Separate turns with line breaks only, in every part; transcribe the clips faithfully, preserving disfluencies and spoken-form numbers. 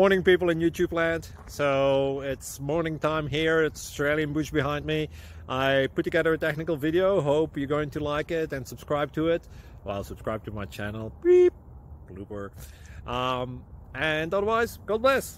Morning, people in YouTube land. So it's morning time here. It's Australian bush behind me. I put together a technical video. Hope you're going to like it and subscribe to it. Well, subscribe to my channel. Beep. Blooper. Um, and otherwise, God bless.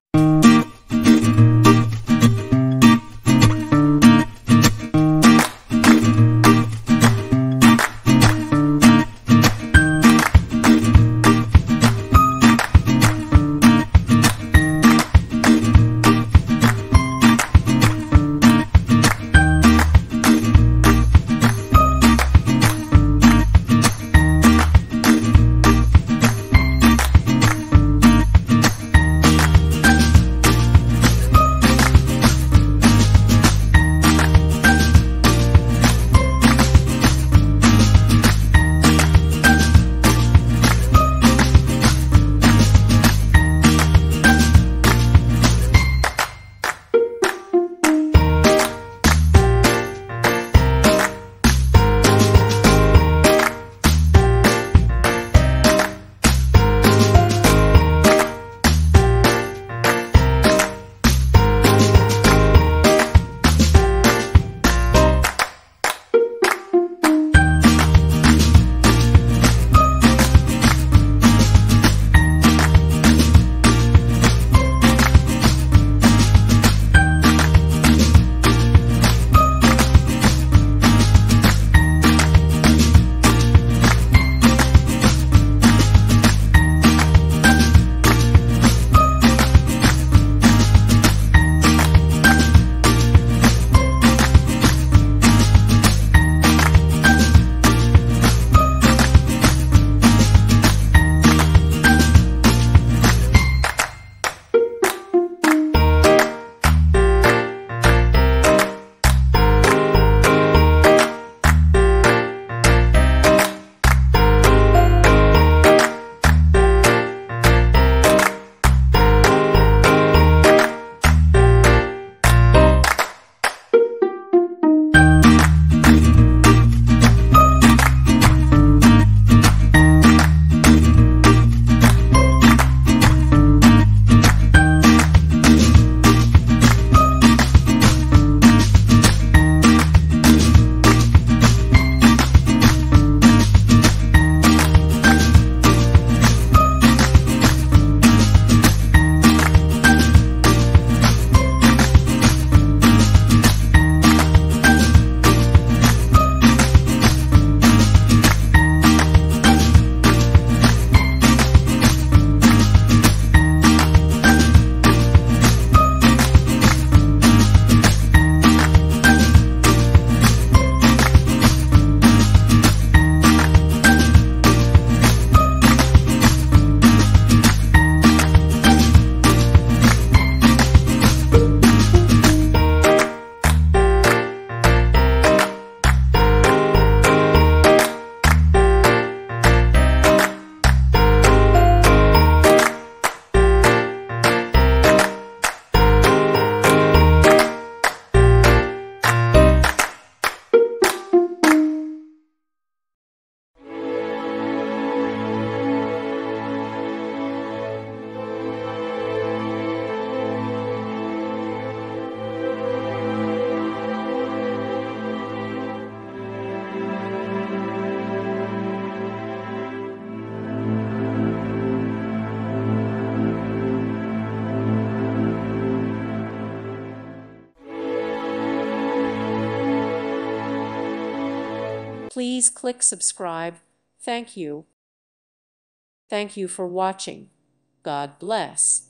Please click subscribe. Thank you. Thank you for watching. God bless.